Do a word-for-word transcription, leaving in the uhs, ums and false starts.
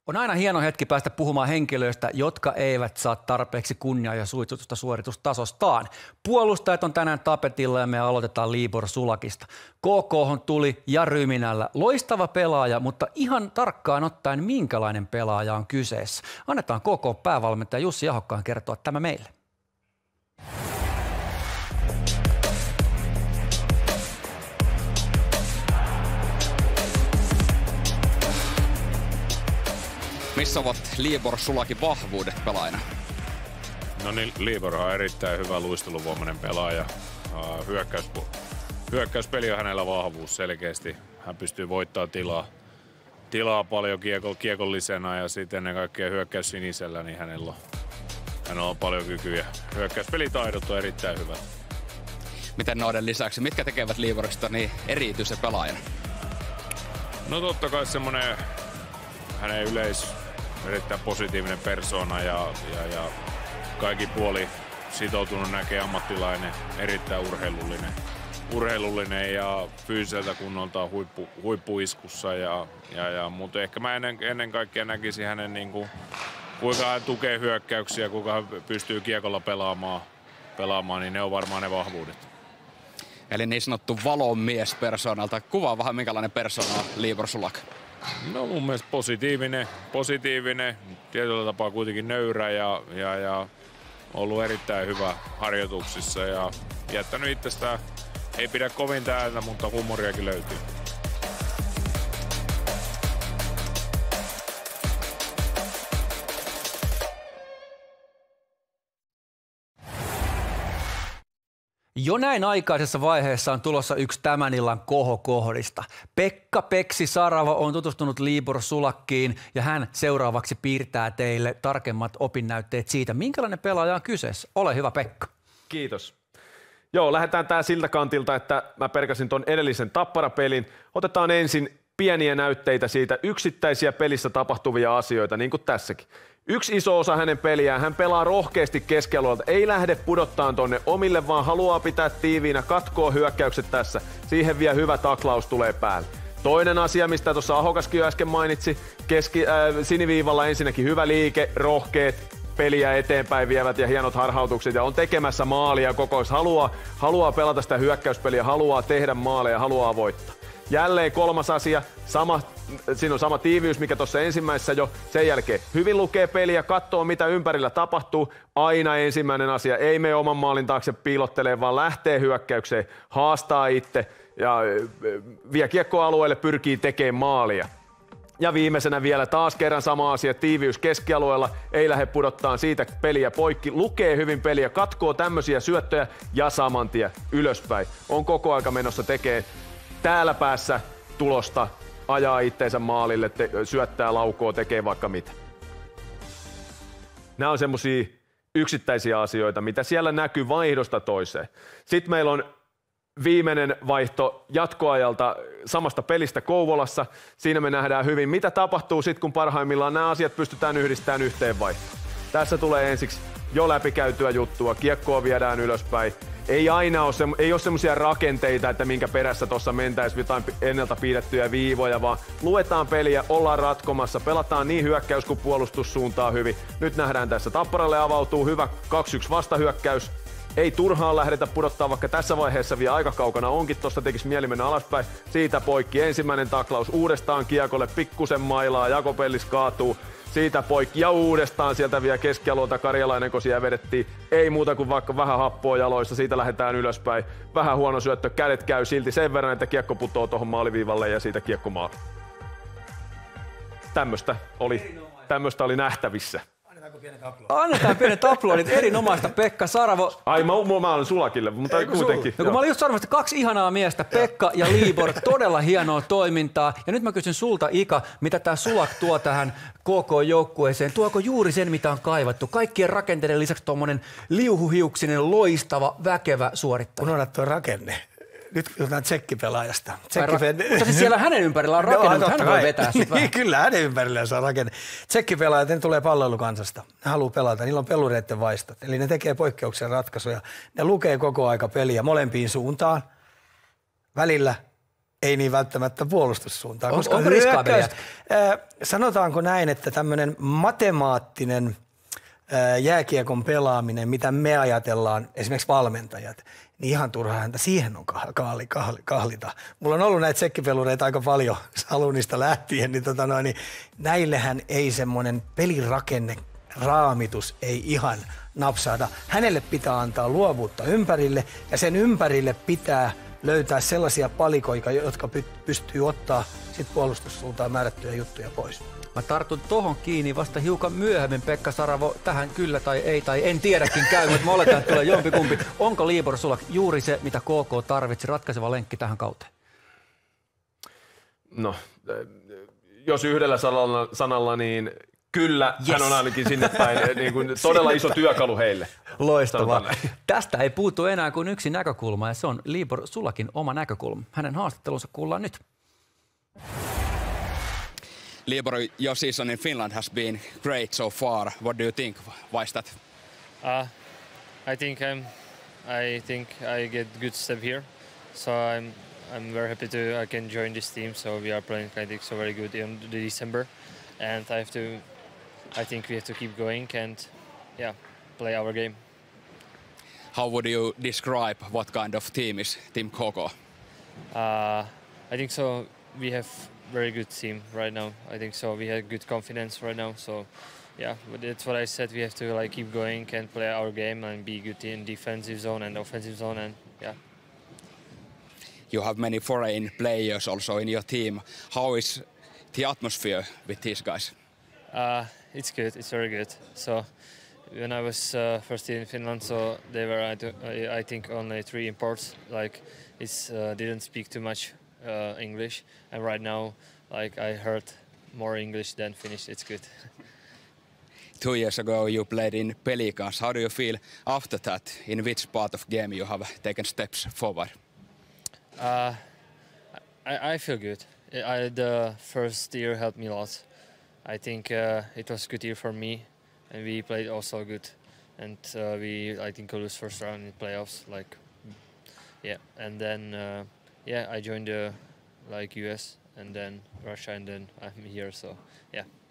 On aina hieno hetki päästä puhumaan henkilöistä, jotka eivät saa tarpeeksi kunniaa ja suitsutusta suoritustasostaan. Puolustajat on tänään tapetilla ja me aloitetaan Libor Sulakista. K K:hon tuli ja ryminällä loistava pelaaja, mutta ihan tarkkaan ottaen minkälainen pelaaja on kyseessä. Annetaan K K:n päävalmentaja Jussi Ahokkaan kertoa tämä meille. Missä ovat Libor Sulakin vahvuudet pelaajana? No niin, Libor on erittäin hyvä luisteluvoimainen pelaaja. Uh, hyökkäys, hyökkäyspeli on hänellä vahvuus selkeästi. Hän pystyy voittamaan tilaa, tilaa paljon kiekko, kiekollisena ja sitten ennen kaikkea hyökkäys sinisellä, niin hänellä on, hänellä on paljon kykyjä. Hyökkäyspelitaidot on erittäin hyvät. Miten noiden lisäksi, mitkä tekevät Liborista niin erityisen pelaajan? No totta kai semmoinen hänen yleis erittäin positiivinen persoona ja, ja, ja kaikki puoli sitoutunut näkee ammattilainen, erittäin urheilullinen, urheilullinen ja fyysiseltä kunnoltaan huippu, huippuiskussa. Ja, ja, ja, mutta ehkä mä ennen, ennen kaikkea näkisin hänen, niin kuin, kuinka hän tukee hyökkäyksiä, kuinka hän pystyy kiekolla pelaamaan, pelaamaan, niin ne on varmaan ne vahvuudet. Eli niin sanottu valonmies persoonalta. Kuvaa vähän minkälainen persoona on Libor Sulak. No mun mielestä positiivinen, positiivinen, tietyllä tapaa kuitenkin nöyrä ja, ja, ja ollut erittäin hyvä harjoituksissa ja jättänyt itsestään, ei pidä kovin täältä, mutta huumoriakin löytyy. Jo näin aikaisessa vaiheessa on tulossa yksi tämän illan kohokohdista. Pekka Peksi Saravo on tutustunut Libor Sulakkiin ja hän seuraavaksi piirtää teille tarkemmat opinnäytteet siitä, minkälainen pelaaja on kyseessä. Ole hyvä, Pekka. Kiitos. Joo, lähdetään tää siltä kantilta, että mä perkasin ton edellisen Tappara-pelin. Otetaan ensin pieniä näytteitä siitä, yksittäisiä pelissä tapahtuvia asioita, niin kuin tässäkin. Yksi iso osa hänen peliään, hän pelaa rohkeasti keskialueelta, ei lähde pudottaan tonne omille, vaan haluaa pitää tiiviinä, katkoo hyökkäykset tässä. Siihen vielä hyvä taklaus tulee päälle. Toinen asia, mistä tuossa Ahokaskin jo äsken mainitsi, keski, äh, siniviivalla ensinnäkin hyvä liike, rohkeet, peliä eteenpäin vievät ja hienot harhautukset ja on tekemässä maalia koko ajan. Haluaa, haluaa pelata sitä hyökkäyspeliä, haluaa tehdä maaleja, haluaa voittaa. Jälleen kolmas asia, sama, siinä on sama tiiviys, mikä tuossa ensimmäisessä jo. Sen jälkeen hyvin lukee peliä, katsoo mitä ympärillä tapahtuu. Aina ensimmäinen asia, ei mene oman maalin taakse piilottelee, vaan lähtee hyökkäykseen, haastaa itse ja vie kiekkoalueelle, pyrkii tekemään maalia. Ja viimeisenä vielä taas kerran sama asia, tiiviys keskialueella, ei lähde pudottaa siitä peliä poikki, lukee hyvin peliä, katkoo tämmöisiä syöttöjä ja saman tien ylöspäin. On koko aika menossa tekee täällä päässä tulosta, ajaa itteensä maalille, te- syöttää laukoo, tekee vaikka mitä. Nämä on semmosia yksittäisiä asioita, mitä siellä näkyy vaihdosta toiseen. Sitten meillä on viimeinen vaihto jatkoajalta samasta pelistä Kouvolassa. Siinä me nähdään hyvin, mitä tapahtuu sitten, kun parhaimmillaan nämä asiat pystytään yhdistämään yhteen vaihtoon. Tässä tulee ensiksi jo läpikäytyä juttua, kiekkoa viedään ylöspäin. Ei aina ole, se, ei ole semmoisia rakenteita, että minkä perässä tuossa mentäisiin jotain ennalta piirrettyjä viivoja, vaan luetaan peliä, ollaan ratkomassa, pelataan niin hyökkäys kuin puolustussuuntaan hyvin. Nyt nähdään tässä Tapparalle avautuu hyvä kaksi yksi vastahyökkäys. Ei turhaan lähdetä pudottaa, vaikka tässä vaiheessa vielä aika kaukana onkin, tuosta tekisi mieli mennä alaspäin. Siitä poikki ensimmäinen taklaus uudestaan kiekolle, pikkusen mailaa, Jakopellis kaatuu. Siitä poikki ja uudestaan sieltä vielä keskialueelta Karjalainen, kun siellä vedettiin. Ei muuta kuin vaikka vähän happoa jaloissa, siitä lähdetään ylöspäin. Vähän huono syöttö, kädet käy silti sen verran, että kiekko putoo tuohon maaliviivalle ja siitä kiekko maali. Tämmöstä oli, tämmöstä oli nähtävissä. Annetaan pienet aplodit, erinomaista Pekka Saravo. Ai mä, mä olen Sulakille, mutta ei, kuitenkin. No, kun mä olin just sanomassa, kaksi ihanaa miestä, Pekka ja Libor, todella hienoa toimintaa. Ja nyt mä kysyn sulta, Ika, mitä tää Sulak tuo tähän K K-joukkueeseen? Tuoko juuri sen, mitä on kaivattu? Kaikkien rakenteiden lisäksi tuommoinen liuhuhiuksinen, loistava, väkevä suorittaja. Unohdat tuo rakenne. Nyt puhutaan tsekkipelaajasta. Tsekki... Mutta siis siellä hänen ympärillä on rakenne, no, mutta hän voi vetää sut vähän. Kyllä, hänen ympärillä se on rakenne. Tsekkipelaajat, ne tulee palloilukansasta. Ne haluaa pelata, niillä on pelureiden vaistot. Eli ne tekee poikkeuksen ratkaisuja. Ne lukee koko aika peliä molempiin suuntaan. Välillä ei niin välttämättä puolustussuuntaan. On, koska onko riskaabelia? hyökkäys, äh, sanotaanko näin, että tämmöinen matemaattinen äh, jääkiekon pelaaminen, mitä me ajatellaan, esimerkiksi valmentajat, niin ihan turha häntä siihen on kahli, kahli, kahlita. Mulla on ollut näitä tsekkipelureita aika paljon Salunista lähtien, niin, tota noin, niin näillehän ei semmoinen pelirakenne, raamitus ei ihan napsaada. Hänelle pitää antaa luovuutta ympärille ja sen ympärille pitää löytää sellaisia palikoita, jotka pystyy ottaa sit puolustussuuntaan määrättyjä juttuja pois. Mä tartun tohon kiinni vasta hiukan myöhemmin, Pekka Saravo, tähän kyllä tai ei tai en tiedäkin käy, mutta mä oletan, että tulee jompikumpi. Onko Libor Sulak juuri se, mitä K K tarvitsi, ratkaiseva lenkki tähän kauteen? No, jos yhdellä sanalla, sanalla niin kyllä, yes. Hän on ainakin sinne päin niin kuin todella iso työkalu heille. Loistavaa. Tästä ei puutu enää kuin yksi näkökulma ja se on Libor Sulakin oma näkökulma. Hänen haastattelunsa kuullaan nyt. Libor, your season in Finland has been great so far. What do you think? Why is that? Uh, I think I'm. I think I get good step here, so I'm. I'm very happy to I can join this team. So we are playing, I think, so very good in December, and I have to. I think we have to keep going and, yeah, play our game. How would you describe what kind of team is Team K K? Uh, I think so. We have very good team right now. I think so. We have good confidence right now. So, yeah, but that's what I said. We have to like keep going and play our game and be good in defensive zone and offensive zone, and yeah. You have many foreign players also in your team. How is the atmosphere with these guys? Uh, it's good. It's very good. So, when I was uh, first in Finland, so they were I, th I think only three imports. Like, it's uh, didn't speak too much uh, English, and right now, like I heard more English than Finnish. It's good. Two years ago you played in Pelicans. How do you feel after that? In which part of game you have taken steps forward? Uh, I, I feel good. I, the first year helped me a lot. I think uh, it was a good year for me, and we played also good. And uh, we, I think, lose first round in playoffs. Like, yeah. And then, uh, yeah, I joined the like U S and then Russia, and then I'm here. So, yeah.